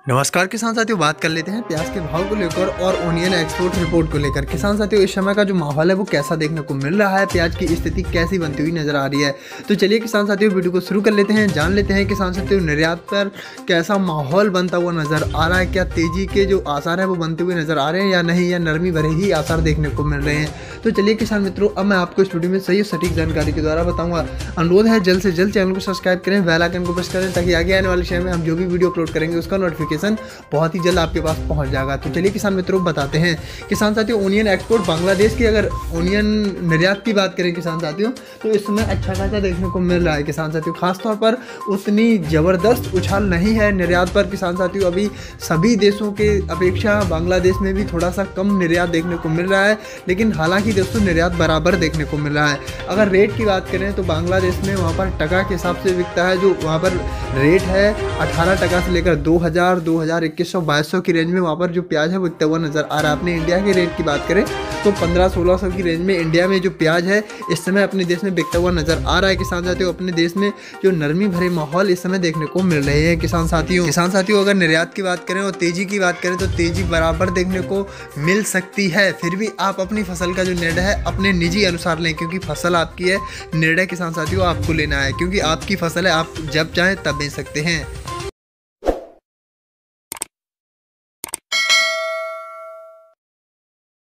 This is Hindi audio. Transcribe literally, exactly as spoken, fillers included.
नमस्कार किसान साथियों, बात कर लेते हैं प्याज के भाव को लेकर और ओनियन एक्सपोर्ट रिपोर्ट को लेकर। किसान साथियों, इस समय का जो माहौल है वो कैसा देखने को मिल रहा है, प्याज की स्थिति कैसी बनती हुई नजर आ रही है। तो चलिए किसान साथियों, वीडियो को शुरू कर लेते हैं, जान लेते हैं किसान साथियों निर्यात पर कैसा माहौल बनता हुआ नजर आ रहा है। क्या तेजी के जो आसार है वो बनते हुए नजर आ रहे हैं या नहीं, या नरमी भरे ही आसार देखने को मिल रहे हैं। तो चलिए किसान मित्रों, अब मैं आपको इस वीडियो में सही सटीक जानकारी के द्वारा बताऊंगा। अनुरोध है जल्द से जल्द चैनल को सब्सक्राइब करें, बेल आइकन को प्रेस करें, ताकि आगे आने वाले समय में हम जो भी वीडियो अपलोड करेंगे उसका नोटिफिकेशन बहुत ही जल्द आपके पास पहुंच जाएगा। तो चलिए किसान मित्रों बताते हैं किसान साथियों, ओनियन एक्सपोर्ट बांग्लादेश की अगर ओनियन निर्यात की बात करें किसान साथियों, तो इस समय अच्छा खासा देखने को मिल रहा है किसान साथियों। खासतौर पर उतनी ज़बरदस्त उछाल नहीं है निर्यात पर किसान साथियों। अभी सभी देशों के अपेक्षा बांग्लादेश में भी थोड़ा सा कम निर्यात देखने को मिल रहा है, लेकिन हालांकि दोस्तों निर्यात बराबर देखने को मिल रहा है। अगर रेट की बात करें तो बांग्लादेश में वहाँ पर टका के हिसाब से बिकता है, जो वहाँ पर रेट है अठारह टका से लेकर दो हज़ार दो हज़ार इक्कीस सौ बाईस सौ की रेंज में वहाँ पर जो प्याज है वो बिकता हुआ नजर आ रहा है। अपने इंडिया के रेट की बात करें तो पंद्रह सोलह सौ की रेंज में इंडिया में जो प्याज है इस समय अपने देश में बिकता हुआ नजर आ रहा है किसान साथियों। अपने देश में जो नरमी भरे माहौल इस समय देखने को मिल रहे हैं किसान साथियों। किसान साथियों, अगर निर्यात की बात करें और तेजी की बात करें तो तेजी बराबर देखने को मिल सकती है। फिर भी आप अपनी फसल का जो निर्णय है अपने निजी अनुसार लें, क्योंकि फसल आपकी है। निर्णय किसान साथियों आपको लेना है, क्योंकि आपकी फसल है, आप जब चाहें तब बेच सकते हैं।